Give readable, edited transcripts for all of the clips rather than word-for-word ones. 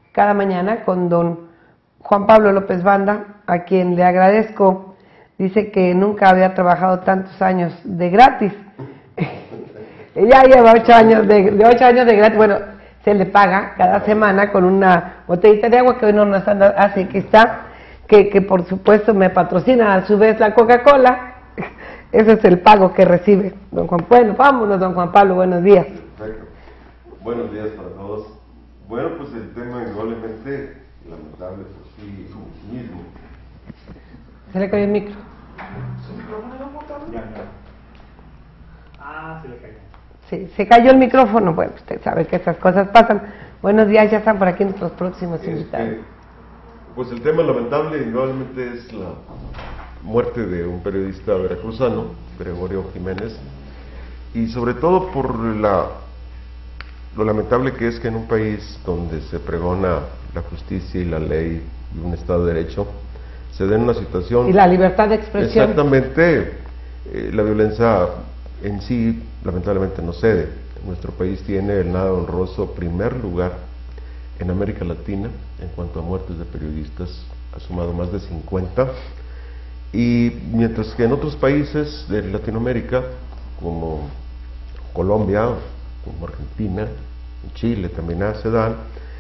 cada mañana con don Juan Pablo López Banda, a quien le agradezco. Dice que nunca había trabajado tantos años de gratis. Ella lleva 8 años de 8 años de gratis. Bueno, se le paga cada semana con una botellita de agua que hoy no nos anda, así que está, que por supuesto me patrocina a su vez la Coca-Cola. Ese es el pago que recibe don Juan. Bueno, vámonos, don Juan Pablo, buenos días. Perfecto. Buenos días para todos. Bueno, pues el tema indudablemente lamentable por sí mismo. Se le cayó el micro. Se le cayó. Sí, se cayó el micrófono. Bueno, usted sabe que esas cosas pasan. Buenos días, ya están por aquí nuestros próximos invitados. Pues el tema lamentable indudablemente es la muerte de un periodista veracruzano, Gregorio Jiménez, y sobre todo por lo lamentable que es que en un país donde se pregona la justicia y la ley y un Estado de Derecho, se den una situación... Y la libertad de expresión. Exactamente, la violencia en sí lamentablemente no cede. Nuestro país tiene el nada honroso primer lugar en América Latina en cuanto a muertes de periodistas, ha sumado más de 50, y mientras que en otros países de Latinoamérica, como Colombia, como Argentina, en Chile también se dan,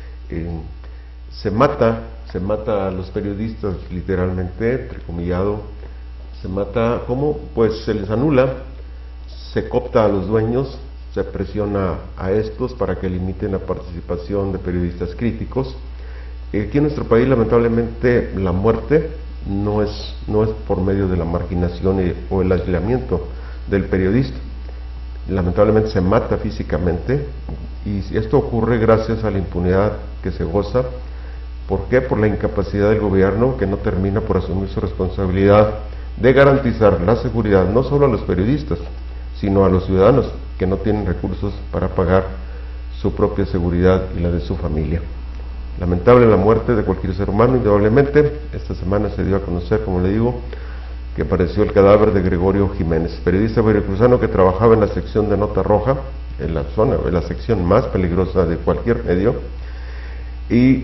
se mata a los periodistas literalmente, entrecomillado, se mata, ¿cómo? Pues se les anula, se coopta a los dueños, se presiona a estos para que limiten la participación de periodistas críticos. Aquí en nuestro país lamentablemente la muerte no es por medio de la marginación o el aislamiento del periodista, lamentablemente se mata físicamente, y esto ocurre gracias a la impunidad que se goza. ¿Por qué? Por la incapacidad del gobierno, que no termina por asumir su responsabilidad de garantizar la seguridad no solo a los periodistas, sino a los ciudadanos que no tienen recursos para pagar su propia seguridad y la de su familia. Lamentable la muerte de cualquier ser humano, indudablemente. Esta semana se dio a conocer, como le digo, que apareció el cadáver de Gregorio Jiménez, periodista veracruzano que trabajaba en la sección de Nota Roja, en la zona, en la sección más peligrosa de cualquier medio, y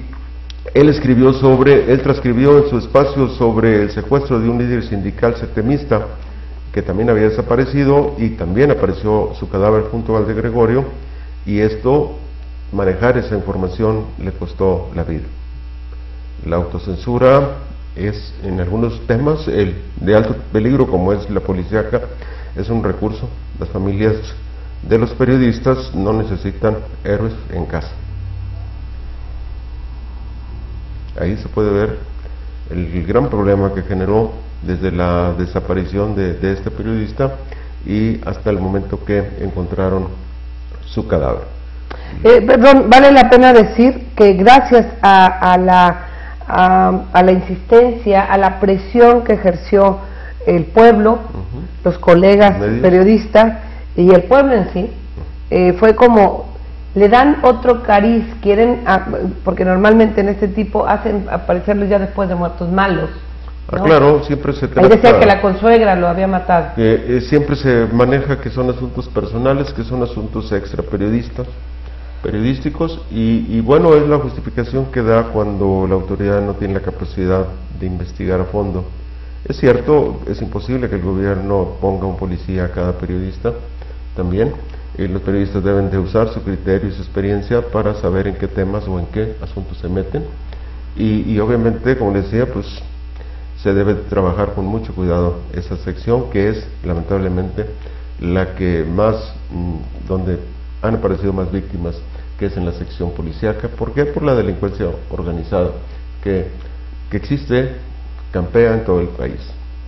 él transcribió en su espacio sobre el secuestro de un líder sindical setemista que también había desaparecido, y también apareció su cadáver junto al de Gregorio, y manejar esa información le costó la vida. La autocensura es, en algunos temas, de alto peligro, como es la policíaca, es un recurso. Las familias de los periodistas no necesitan héroes en casa. Ahí se puede ver el gran problema que generó desde la desaparición de este periodista y hasta el momento que encontraron su cadáver. Perdón, vale la pena decir que gracias a la insistencia, a la presión que ejerció el pueblo, los colegas periodistas y el pueblo en sí, fue como le dan otro cariz, porque normalmente en este tipo hacen aparecerlos ya después de muertos malos, ¿no? Claro, siempre se trata... Ahí decía que la consuegra lo había matado. Siempre se maneja que son asuntos personales, que son asuntos extra periodísticos, y bueno, es la justificación que da cuando la autoridad no tiene la capacidad de investigar a fondo. Es cierto, es imposible que el gobierno ponga un policía a cada periodista también. Los periodistas deben de usar su criterio y su experiencia para saber en qué temas o en qué asuntos se meten, y obviamente, como les decía, pues se debe trabajar con mucho cuidado esa sección, que es lamentablemente la que más, donde han aparecido más víctimas, que es en la sección policíaca. ¿Por qué? Por la delincuencia organizada que existe, campea en todo el país.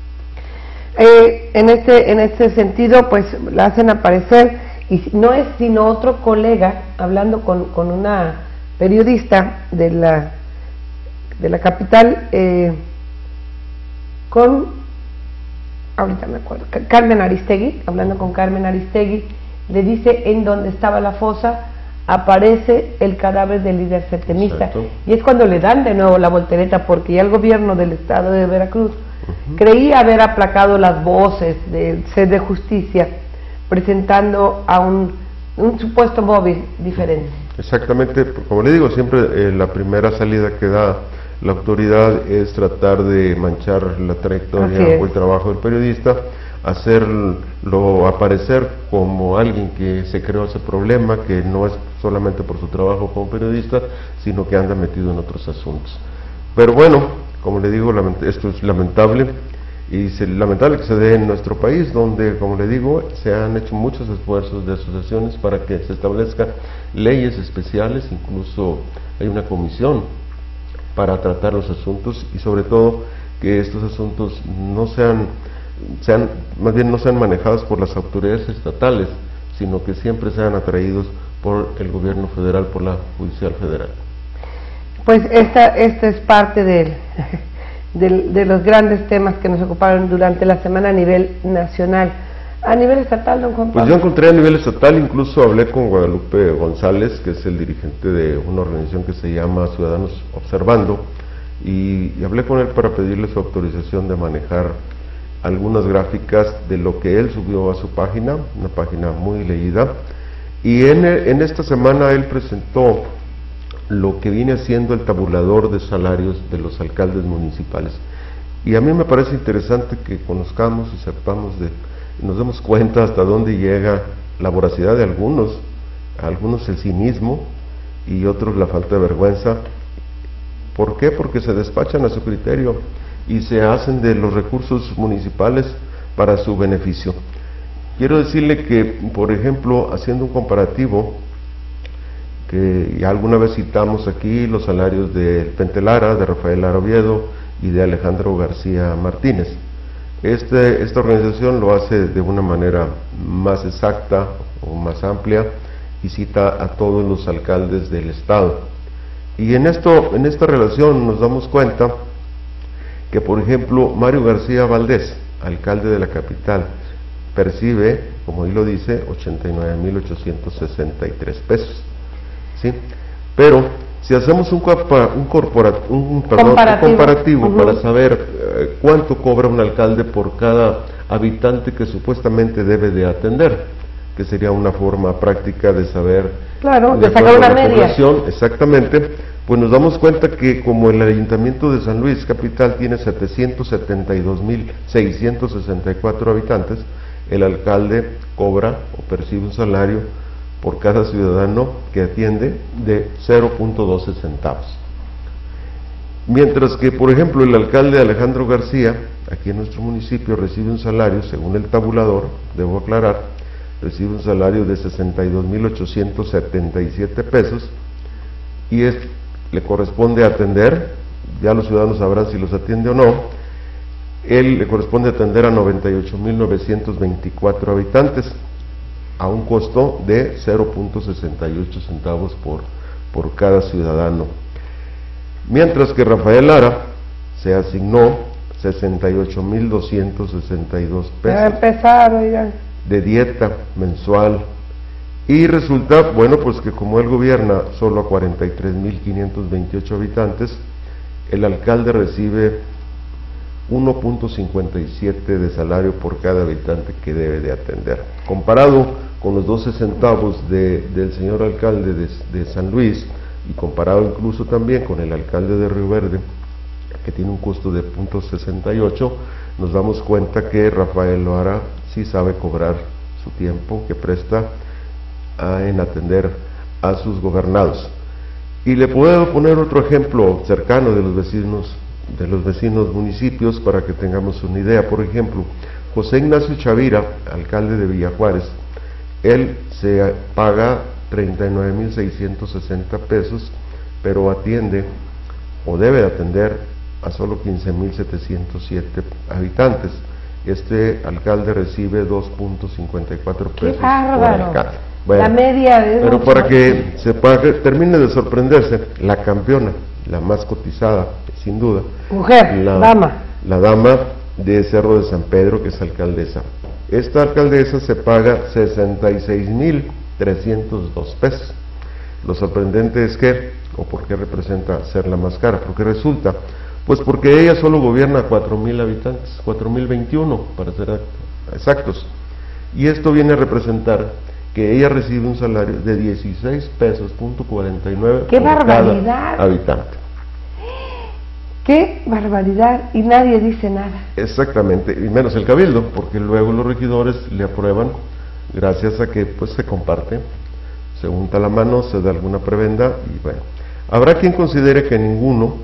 En este sentido, pues la hacen aparecer, y no es sino otro colega hablando con una periodista de la capital, ahorita me acuerdo, Carmen Aristegui, hablando con Carmen Aristegui, le dice en donde estaba la fosa aparece el cadáver del líder setemista. Exacto. Y es cuando le dan de nuevo la voltereta, porque ya el gobierno del estado de Veracruz creía haber aplacado las voces de sed de justicia, presentando a un supuesto móvil diferente. Exactamente, como le digo, siempre la primera salida que da la autoridad es tratar de manchar la trayectoria o el trabajo del periodista, hacerlo aparecer como alguien que se creó ese problema, que no es solamente por su trabajo como periodista, sino que anda metido en otros asuntos. Pero bueno, como le digo, esto es lamentable, y es lamentable que se dé en nuestro país, donde, como le digo, se han hecho muchos esfuerzos de asociaciones para que se establezcan leyes especiales, incluso hay una comisión para tratar los asuntos, y sobre todo que estos asuntos no más bien no sean manejados por las autoridades estatales, sino que siempre sean atraídos por el gobierno federal, por la Judicial Federal. Pues esta es parte de los grandes temas que nos ocuparon durante la semana a nivel nacional. A nivel estatal, don Juan Pablo. Pues yo encontré a nivel estatal, incluso hablé con Guadalupe González, que es el dirigente de una organización que se llama Ciudadanos Observando, y hablé con él para pedirle su autorización de manejar algunas gráficas de lo que él subió a su página, una página muy leída, y en esta semana él presentó lo que viene haciendo el tabulador de salarios de los alcaldes municipales. Y a mí me parece interesante que conozcamos y sepamos nos demos cuenta hasta dónde llega la voracidad de algunos el cinismo y otros la falta de vergüenza. ¿Por qué? Porque se despachan a su criterio y se hacen de los recursos municipales para su beneficio. Quiero decirle que, por ejemplo, haciendo un comparativo, que ya alguna vez citamos aquí los salarios de Pentelara, de Rafael Lara Oviedo y de Alejandro García Martínez. Esta organización lo hace de una manera más exacta o más amplia y cita a todos los alcaldes del estado. Y en esta relación nos damos cuenta que, por ejemplo, Mario García Valdés, alcalde de la capital, percibe, como él lo dice, 89,863 pesos. ¿Sí? Pero si hacemos un comparativo para saber cuánto cobra un alcalde por cada habitante que supuestamente debe de atender, que sería una forma práctica de saber, claro, de sacar una media. Exactamente, pues nos damos cuenta que como el Ayuntamiento de San Luis Capital tiene 772,664 habitantes, el alcalde cobra o percibe un salario por cada ciudadano que atiende de 0.12 centavos. Mientras que, por ejemplo, el alcalde Alejandro García, aquí en nuestro municipio, recibe un salario, según el tabulador, debo aclarar, recibe un salario de 62,877 pesos, y le corresponde atender, ya los ciudadanos sabrán si los atiende o no, él le corresponde atender a 98,924 habitantes, a un costo de 0.68 centavos por cada ciudadano. Mientras que Rafael Lara se asignó 68,262 pesos de dieta mensual, y resulta, bueno, pues que como él gobierna solo a 43,528 habitantes, el alcalde recibe 1.57 de salario por cada habitante que debe de atender. Comparado con los 12 centavos del señor alcalde de San Luis, y comparado incluso también con el alcalde de Río Verde, que tiene un costo de 0.68, nos damos cuenta que Rafael Lara sí sabe cobrar su tiempo que presta en atender a sus gobernados. Y le puedo poner otro ejemplo cercano de los vecinos municipios para que tengamos una idea. Por ejemplo, José Ignacio Chavira, alcalde de Villajuárez, él se paga 39,660 pesos, pero atiende o debe atender a solo 15,707 habitantes. Este alcalde recibe 2.54 pesos por alcalde. Bueno, la media de... Pero para que termine de sorprenderse, la campeona, la más cotizada, sin duda, la dama de Cerro de San Pedro, que es alcaldesa. Esta alcaldesa se paga 66,302 pesos. Lo sorprendente es que, o por qué representa ser la más cara, porque resulta, pues porque ella solo gobierna 4,000 habitantes, 4,021 para ser exactos. Y esto viene a representar que ella recibe un salario de 16 pesos, .49 ¡qué por barbaridad! cada habitante. ¡Qué barbaridad! Y nadie dice nada. Exactamente, y menos el cabildo, porque luego los regidores le aprueban, gracias a que pues se comparte, se unta la mano, se da alguna prebenda, y bueno, habrá quien considere que ninguno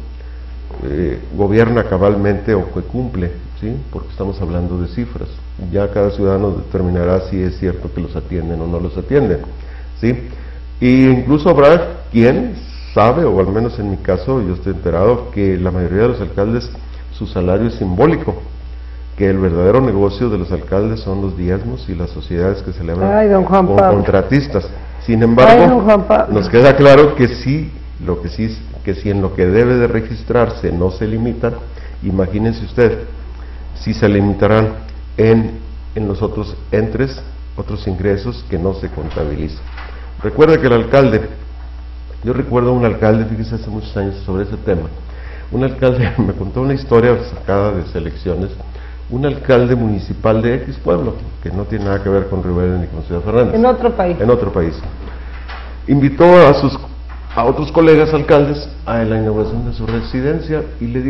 gobierna cabalmente o que cumple, ¿sí? Porque estamos hablando de cifras, ya cada ciudadano determinará si es cierto que los atienden o no los atienden, ¿sí? Y incluso habrá quien sabe, o al menos en mi caso yo estoy enterado, que la mayoría de los alcaldes su salario es simbólico, que el verdadero negocio de los alcaldes son los diezmos y las sociedades que celebran con contratistas. Sin embargo, nos queda claro que sí, que si en lo que debe de registrarse no se limita, imagínense usted, si se limitarán en los otros entres, otros ingresos que no se contabilizan. Recuerda que el alcalde, yo recuerdo a un alcalde, fíjese, hace muchos años sobre ese tema, un alcalde me contó una historia sacada de selecciones, un alcalde municipal de X pueblo, que no tiene nada que ver con Rivera ni con Ciudad Fernández. En otro país. En otro país. Invitó a otros colegas alcaldes a la inauguración de su residencia y le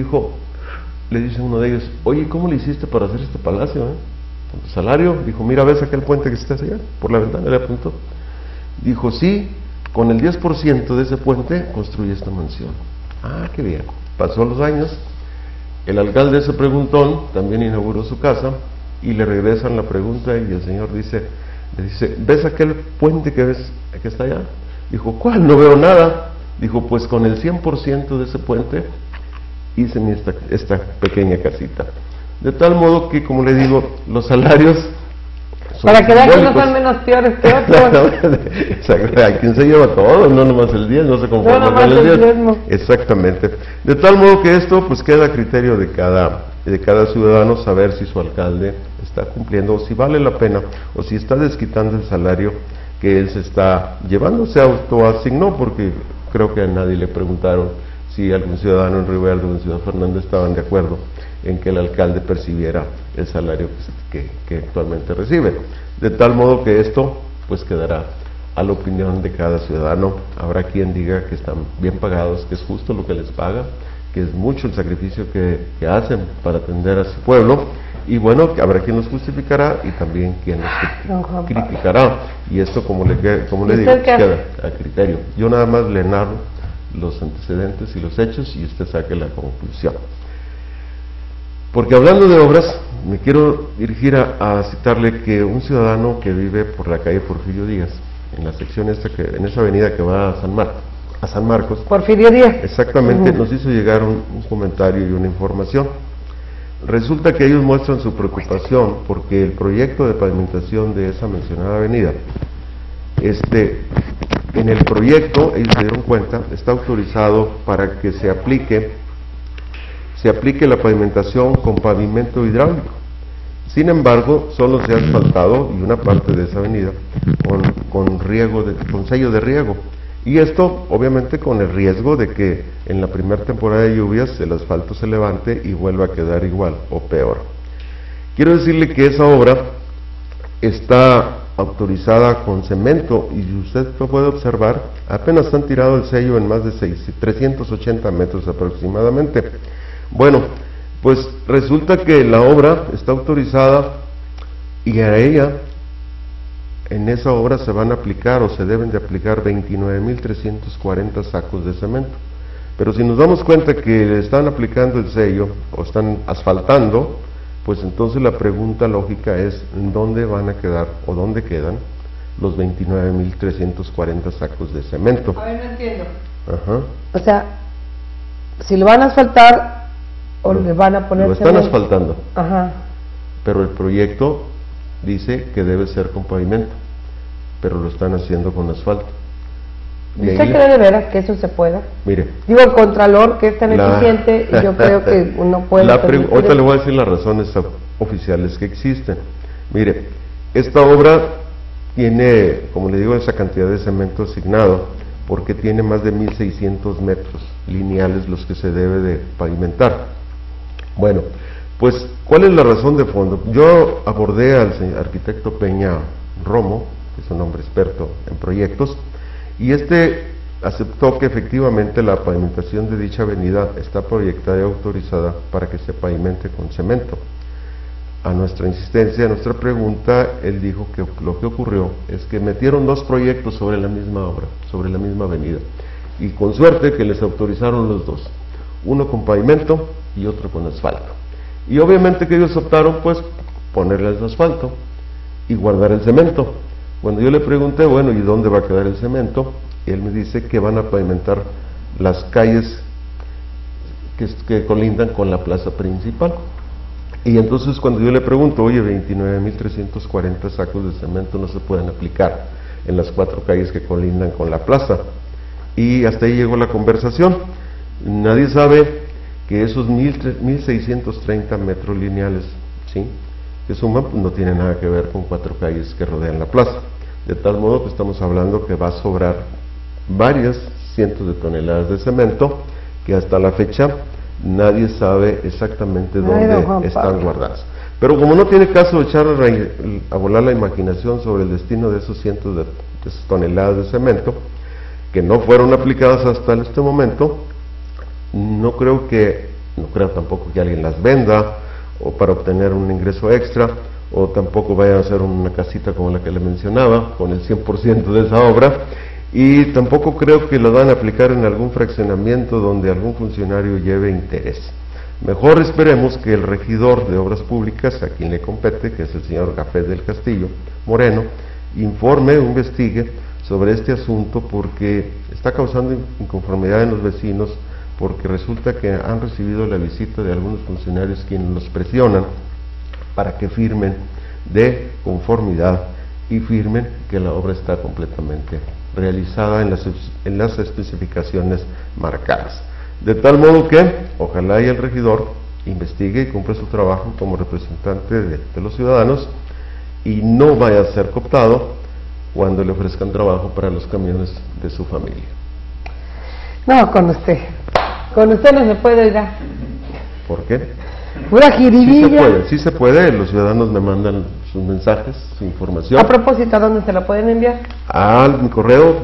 dice uno de ellos, oye, ¿cómo le hiciste para hacer este palacio? ¿Con tu salario? Dijo, mira, ¿ves aquel puente que está allá? Por la ventana, le apuntó. Dijo, sí, con el 10% de ese puente construye esta mansión. Ah, qué bien. Pasó los años, el alcalde ese preguntón también inauguró su casa y le regresan la pregunta y el señor le dice, ¿ves aquel puente que ves que está allá? Dijo, ¿cuál? No veo nada. Dijo, pues con el 100% de ese puente hice esta pequeña casita. De tal modo que, como le digo, los salarios son para que vean que no simbólicos. son menos peores que otros. Exacto, hay quien se lleva todo, no nomás el 10, no se conforma con el 10. Exactamente. De tal modo que esto pues queda a criterio de cada ciudadano saber si su alcalde está cumpliendo, o si vale la pena, o si está desquitando el salario que él se está llevando, se autoasignó, porque creo que a nadie le preguntaron si algún ciudadano en Rivera o en Ciudad Fernández estaban de acuerdo en que el alcalde percibiera el salario que actualmente recibe. De tal modo que esto pues quedará a la opinión de cada ciudadano. Habrá quien diga que están bien pagados, que es justo lo que les paga, que es mucho el sacrificio que hacen para atender a su pueblo, y bueno, habrá quien los justificará y también quien los criticará, y esto como le digo, pues queda a criterio. Yo nada más le narro los antecedentes y los hechos y usted saque la conclusión. Porque hablando de obras, me quiero dirigir a citarle que un ciudadano que vive por la calle Porfirio Díaz, en la sección en esa avenida que va a San Marcos, Porfirio Díaz. Exactamente, nos hizo llegar un comentario y una información. Resulta que ellos muestran su preocupación porque el proyecto de pavimentación de esa mencionada avenida, en el proyecto, ellos se dieron cuenta, está autorizado para que se aplique la pavimentación con pavimento hidráulico. Sin embargo, solo se ha asfaltado y una parte de esa avenida con sello de riego. Y esto, obviamente, con el riesgo de que en la primera temporada de lluvias el asfalto se levante y vuelva a quedar igual o peor. Quiero decirle que esa obra está autorizada con cemento y usted lo puede observar, apenas han tirado el sello en más de 380 metros aproximadamente. Bueno, pues resulta que la obra está autorizada y en esa obra se van a aplicar o se deben de aplicar 29.340 sacos de cemento. Pero si nos damos cuenta que le están aplicando el sello o están asfaltando, pues entonces la pregunta lógica es ¿dónde van a quedar o dónde quedan los 29.340 sacos de cemento? A ver, no entiendo. Ajá. O sea, si lo van a asfaltar o le van a poner lo están cemento. asfaltando. Ajá. Pero el proyecto dice que debe ser con pavimento, pero lo están haciendo con asfalto. ¿Usted cree de veras que eso se pueda? Mire, Digo, el Contralor, que es tan eficiente, y yo creo que uno puede... Ahorita le voy a decir las razones oficiales que existen. Mire, esta obra tiene, como le digo, esa cantidad de cemento asignado, porque tiene más de 1.600 metros lineales los que se debe de pavimentar. Bueno, pues, ¿cuál es la razón de fondo? Yo abordé al arquitecto Peña Romo, que es un hombre experto en proyectos, y este aceptó que efectivamente la pavimentación de dicha avenida está proyectada y autorizada para que se pavimente con cemento. A nuestra insistencia, a nuestra pregunta, él dijo que lo que ocurrió es que metieron dos proyectos sobre la misma obra, sobre la misma avenida, y con suerte que les autorizaron los dos, uno con pavimento y otro con asfalto. Y obviamente que ellos optaron pues ponerle el asfalto y guardar el cemento. Cuando yo le pregunté, bueno, ¿y dónde va a quedar el cemento? Él me dice que van a pavimentar las calles que colindan con la plaza principal. Y entonces cuando yo le pregunto, oye, 29.340 sacos de cemento no se pueden aplicar en las 4 calles que colindan con la plaza. Y hasta ahí llegó la conversación. Nadie sabe que esos 1.630 metros lineales, ¿sí?, que suman, pues no tiene nada que ver con 4 calles que rodean la plaza. De tal modo que estamos hablando que va a sobrar varias cientos de toneladas de cemento que hasta la fecha nadie sabe exactamente dónde están guardadas. Pero como no tiene caso echar a volar la imaginación sobre el destino de esos cientos de toneladas de cemento que no fueron aplicadas hasta este momento, no creo tampoco que alguien las venda o para obtener un ingreso extra, o tampoco vayan a hacer una casita como la que le mencionaba, con el 100% de esa obra, y tampoco creo que lo van a aplicar en algún fraccionamiento donde algún funcionario lleve interés. Mejor esperemos que el regidor de Obras Públicas, a quien le compete, que es el señor Gafet del Castillo Moreno, informe o investigue sobre este asunto, porque está causando inconformidad en los vecinos, porque resulta que han recibido la visita de algunos funcionarios quienes los presionan para que firmen de conformidad y firmen que la obra está completamente realizada en las especificaciones marcadas. De tal modo que ojalá y el regidor investigue y cumpla su trabajo como representante de los ciudadanos y no vaya a ser cooptado cuando le ofrezcan trabajo para los camiones de su familia. No, con usted no se puede ir. ¿Por qué? Pura jiribilla. Sí se puede, los ciudadanos me mandan sus mensajes, su información. A propósito, ¿a dónde se la pueden enviar? Mi correo,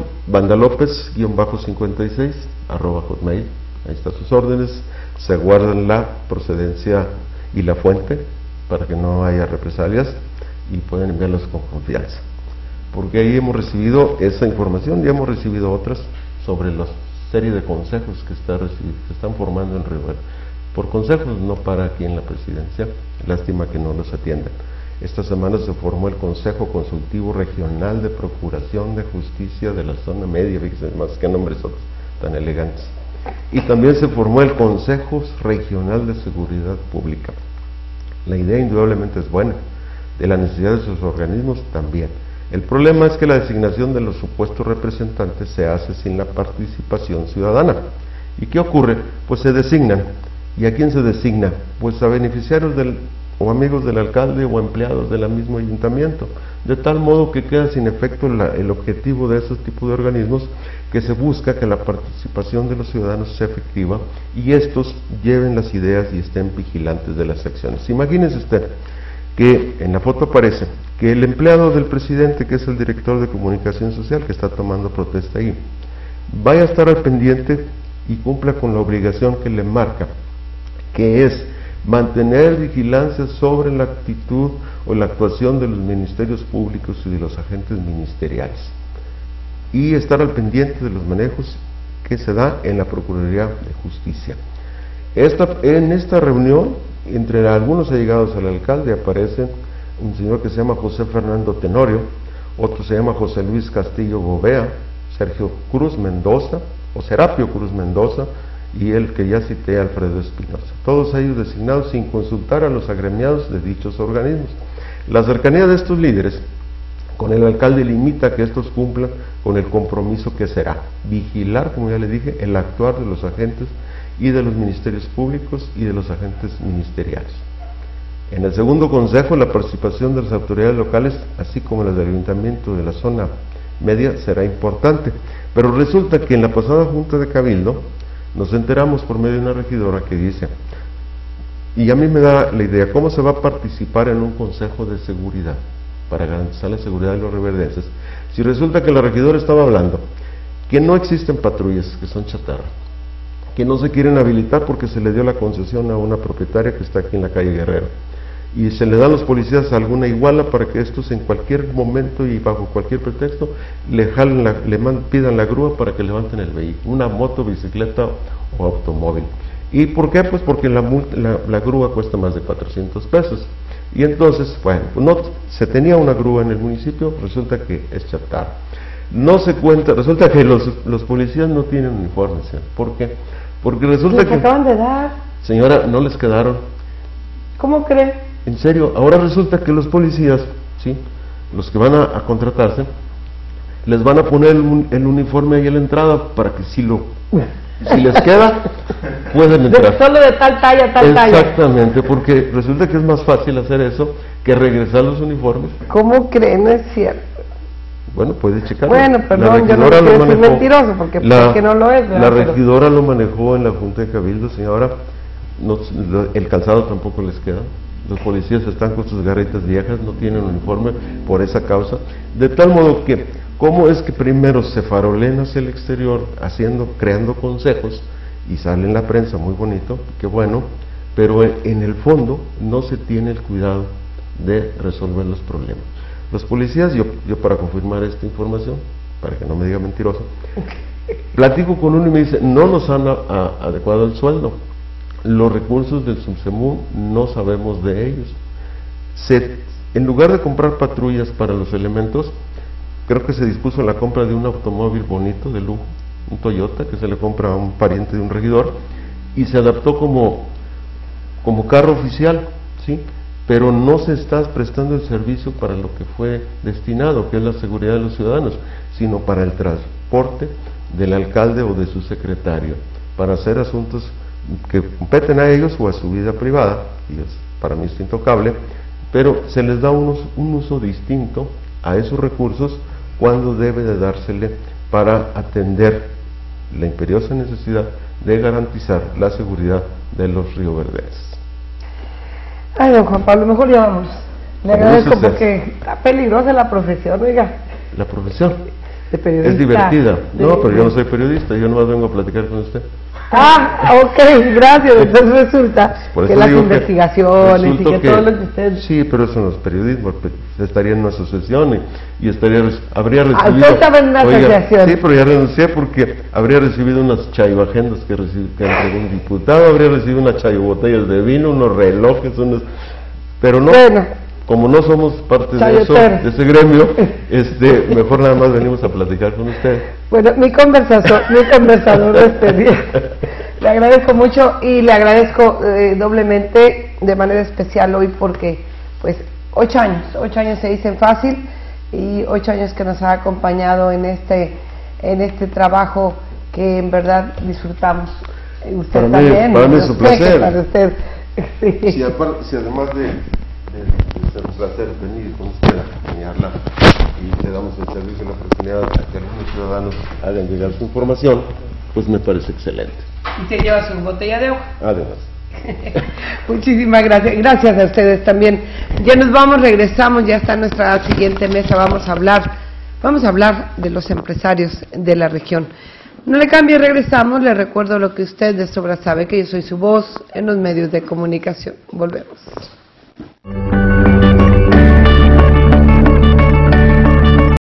bandalopez-56 @hotmail. Ahí están sus órdenes, se guardan la procedencia y la fuente para que no haya represalias y pueden enviarlos con confianza. Porque ahí hemos recibido esa información y hemos recibido otras sobre la serie de consejos que están formando en Río Verde. Por consejos, no para aquí en la presidencia, lástima que no los atiendan. Esta semana se formó el Consejo Consultivo Regional de Procuración de Justicia de la Zona Media, fíjense más que nombres tan elegantes. Y también se formó el Consejo Regional de Seguridad Pública. La idea indudablemente es buena, de la necesidad de sus organismos también. El problema es que la designación de los supuestos representantes se hace sin la participación ciudadana. ¿Y qué ocurre? Pues se designan. ¿Y a quién se designa? Pues a beneficiarios o amigos del alcalde o empleados del mismo ayuntamiento, de tal modo que queda sin efecto el objetivo de esos tipos de organismos, que se busca que la participación de los ciudadanos sea efectiva y estos lleven las ideas y estén vigilantes de las acciones. Imagínense usted que en la foto aparece que el empleado del presidente, que es el director de comunicación social, que está tomando protesta ahí, vaya a estar al pendiente y cumpla con la obligación que le marca, que es mantener vigilancia sobre la actitud o la actuación de los ministerios públicos y de los agentes ministeriales, y estar al pendiente de los manejos que se da en la Procuraduría de Justicia. En esta reunión, entre algunos allegados al alcalde, aparece un señor que se llama José Fernando Tenorio, otro se llama José Luis Castillo Gobea, Sergio Cruz Mendoza, o Serapio Cruz Mendoza, y el que ya cité, Alfredo Espinosa. Todos ellos designados sin consultar a los agremiados de dichos organismos. La cercanía de estos líderes con el alcalde limita que estos cumplan con el compromiso que será vigilar, como ya le dije, el actuar de los agentes y de los ministerios públicos y de los agentes ministeriales. En el segundo consejo, la participación de las autoridades locales, así como las del ayuntamiento de la zona media, será importante. Pero resulta que en la pasada Junta de Cabildo nos enteramos por medio de una regidora que dice, y a mí me da la idea, ¿cómo se va a participar en un consejo de seguridad? para garantizar la seguridad de los rioverdenses, si resulta que la regidora estaba hablando que no existen patrullas, que son chatarra, que no se quieren habilitar porque se le dio la concesión a una propietaria que está aquí en la calle Guerrero, y se le dan a los policías alguna iguala para que estos en cualquier momento y bajo cualquier pretexto le jalen pidan la grúa para que levanten el vehículo, una moto, bicicleta o automóvil. ¿Y por qué? Pues porque la grúa cuesta más de 400 pesos. Y entonces, bueno, no se tenía una grúa en el municipio, resulta que es chatarra. No se cuenta, resulta que los policías no tienen uniformes, ¿sí? ¿Por qué? Porque resulta que... acaban de dar. Señora, no les quedaron. ¿Cómo cree? En serio, ahora resulta que los policías, ¿sí?, los que van a contratarse, les van a poner el uniforme ahí a la entrada para que si les queda, pueden entrar. Solo de tal talla, tal talla. Exactamente, porque resulta que es más fácil hacer eso que regresar los uniformes. ¿Cómo cree? No es cierto. Bueno, puede checarlo. Bueno, perdón, yo no quiero decir mentiroso, porque que no lo es, ¿verdad? La regidora lo manejó en la Junta de Cabildo, señora, el calzado tampoco les queda. Los policías están con sus garritas viejas, no tienen uniforme por esa causa, de tal modo que, ¿cómo es que primero se farolean hacia el exterior, creando consejos, y sale en la prensa muy bonito, qué bueno, pero en el fondo no se tiene el cuidado de resolver los problemas? Los policías, yo para confirmar esta información, para que no me diga mentiroso, platico con uno y me dice, no nos han adecuado el sueldo. Los recursos del SUBSEMU no sabemos de ellos. En lugar de comprar patrullas para los elementos, creo que se dispuso la compra de un automóvil bonito, de lujo, un Toyota, que se le compra a un pariente de un regidor, y se adaptó como carro oficial, ¿sí? Pero no se está prestando el servicio para lo que fue destinado, que es la seguridad de los ciudadanos, sino para el transporte del alcalde o de su secretario, para hacer asuntos que competen a ellos o a su vida privada, y para mí es intocable, pero se les da un uso distinto a esos recursos cuando debe de dársele para atender la imperiosa necesidad de garantizar la seguridad de los rioverdenses. Ay, don Juan Pablo, mejor ya vamos. Le agradezco porque está peligrosa la profesión, oiga. La profesión de periodista. Es divertida. No, pero yo no soy periodista, yo nomás vengo a platicar con usted. Ah, ok, gracias. Entonces resulta que las investigaciones y que todo lo que usted... Sí, pero eso no es periodismo, estaría en una asociación y habría recibido... Usted estaba en una asociación. Sí, pero ya renuncié porque habría recibido unas chaivagendas que entregó un diputado, habría recibido unas botellas de vino, unos relojes, pero no... Bueno, como no somos parte de ese gremio, mejor nada más venimos a platicar con usted. Bueno, mi conversador de este día. Le agradezco mucho y le agradezco doblemente, de manera especial hoy, porque pues 8 años se dicen fácil, y 8 años que nos ha acompañado en este trabajo que en verdad disfrutamos. Usted para también. Para mí es un placer. Para usted. Sí. Si además de ser un placer venir con usted a acompañarla y le damos el servicio y la oportunidad a que algunos ciudadanos hagan llegar su información, pues me parece excelente. Y te lleva su botella de agua. Además. Muchísimas gracias. Gracias a ustedes también. Ya nos vamos, regresamos, ya está nuestra siguiente mesa. Vamos a hablar de los empresarios de la región. No le cambie, regresamos. Le recuerdo lo que usted de sobra sabe, que yo soy su voz en los medios de comunicación. Volvemos.